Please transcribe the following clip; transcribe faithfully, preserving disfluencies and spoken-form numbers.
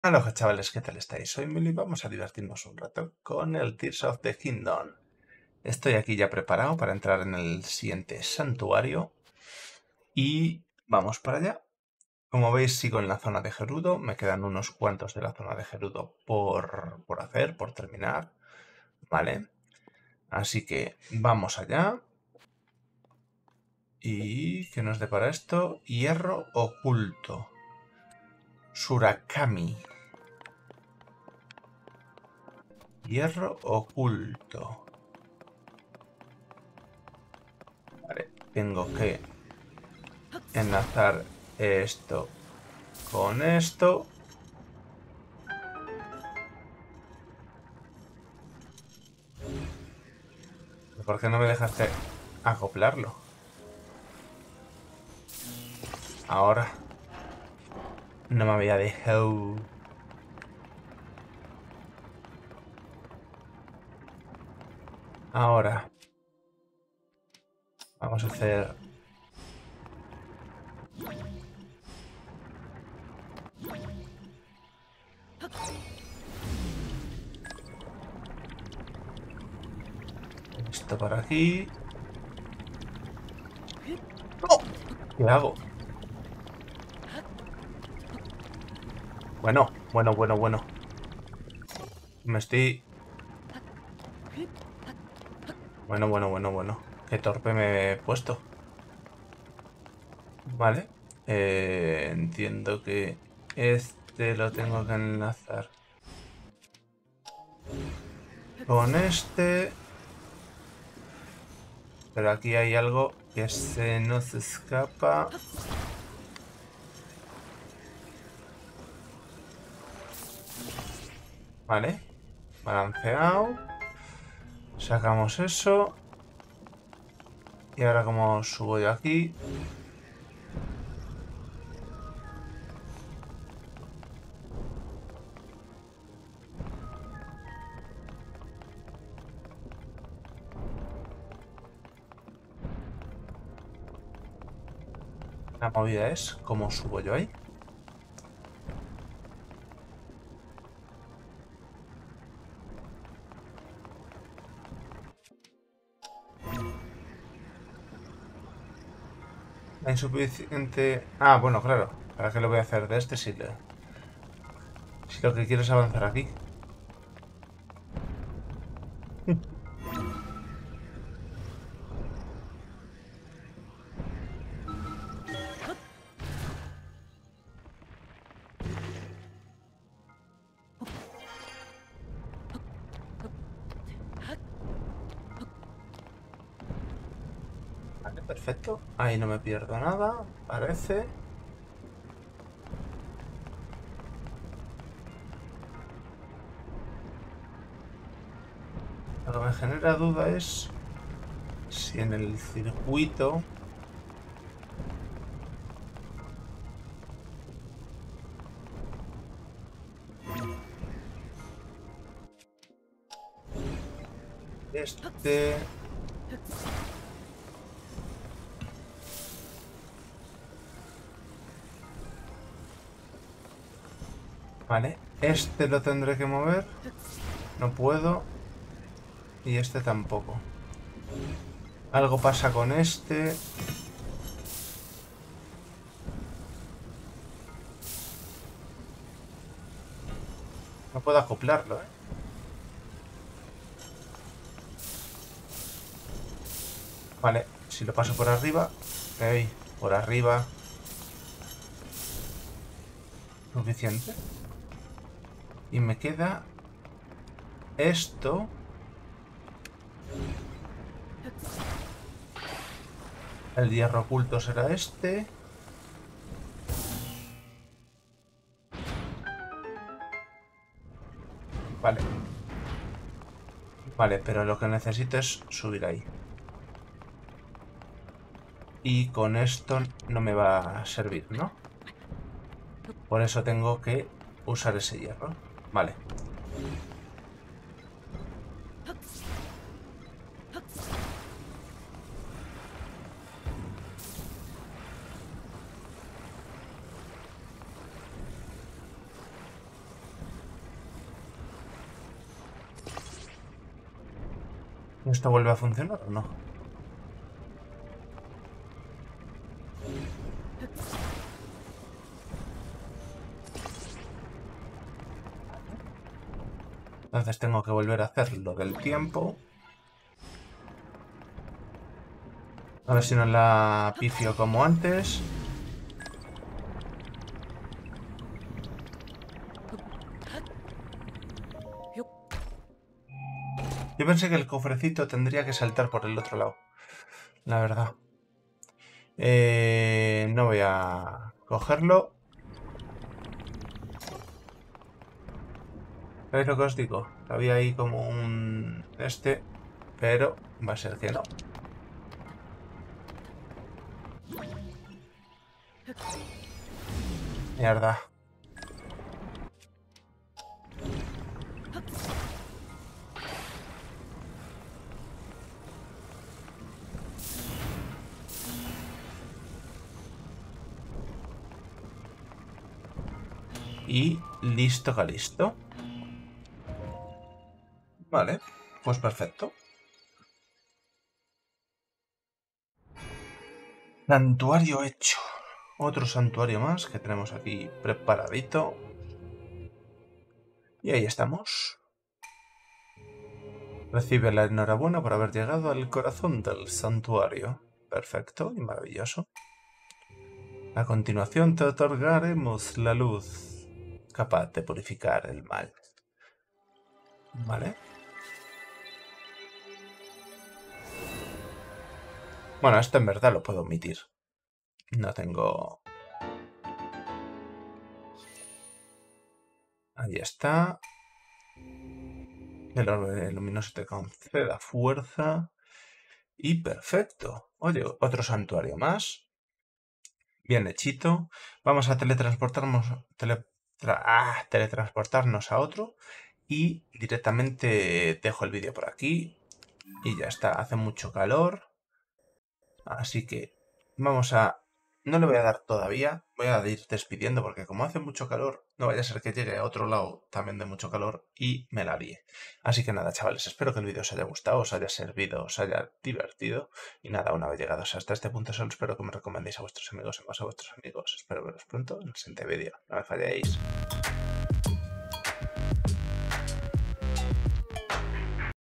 Aloha chavales, ¿qué tal estáis? Soy Mili y vamos a divertirnos un rato con el Tears of the Kingdom. Estoy aquí ya preparado para entrar en el siguiente santuario y vamos para allá. Como veis sigo en la zona de Gerudo, me quedan unos cuantos de la zona de Gerudo por, por hacer, por terminar, ¿vale? Así que vamos allá. ¿Y qué nos depara esto? Hierro oculto. Surakami. Hierro oculto. Vale, tengo que enlazar esto con esto. ¿Por qué no me dejaste acoplarlo? Ahora no me había dejado. Ahora vamos a hacer esto por aquí. ¡Oh! ¿Qué hago? Bueno, bueno, bueno, bueno. Me estoy... Bueno, bueno, bueno, bueno. Qué torpe me he puesto. Vale. Eh, entiendo que este lo tengo que enlazar con este. Pero aquí hay algo que se nos escapa. Vale. Balanceado. Sacamos eso. Y ahora como subo yo aquí. La movida es cómo subo yo ahí. La insuficiente... Ah, bueno, claro. ¿Para qué lo voy a hacer de este si, le... si lo que quiero es avanzar aquí? Vale, perfecto. Ahí no me pierdo nada, parece. Lo que me genera duda es si en el circuito... Este... Vale, este lo tendré que mover. No puedo. Y este tampoco. Algo pasa con este. No puedo acoplarlo, ¿eh? Vale, si lo paso por arriba. Ey, por arriba. Suficiente. Y me queda esto. El hierro oculto será este. Vale. Vale, pero lo que necesito es subir ahí. Y con esto no me va a servir, ¿no? Por eso tengo que usar ese hierro. Vale. ¿Esto vuelve a funcionar o no? Entonces tengo que volver a hacer lo del tiempo. A ver si no la pifio como antes. Yo pensé que el cofrecito tendría que saltar por el otro lado. La verdad. Eh, no voy a cogerlo. ¿Sabéis lo que os digo? Había ahí como un... este, pero va a ser que no. Mierda. Y listo, listo. Vale, pues perfecto. Santuario hecho. Otro santuario más que tenemos aquí preparadito. Y ahí estamos. Recibe la enhorabuena por haber llegado al corazón del santuario. Perfecto y maravilloso. A continuación te otorgaremos la luz capaz de purificar el mal. ¿Vale? Bueno, esto en verdad lo puedo omitir. No tengo... Ahí está. El orbe luminoso te conceda fuerza. Y perfecto. Oye, otro santuario más. Bien hechito. Vamos a teletransportarnos, tele, tra, ah, teletransportarnos a otro. Y directamente dejo el vídeo por aquí. Y ya está. Hace mucho calor. Así que vamos a... No le voy a dar todavía, voy a ir despidiendo porque como hace mucho calor, no vaya a ser que llegue a otro lado también de mucho calor y me la líe. Así que nada, chavales, espero que el vídeo os haya gustado, os haya servido, os haya divertido. Y nada, una vez llegados hasta este punto, solo espero que me recomendéis a vuestros amigos y más a vuestros amigos. Espero veros pronto en el siguiente vídeo. No me falléis.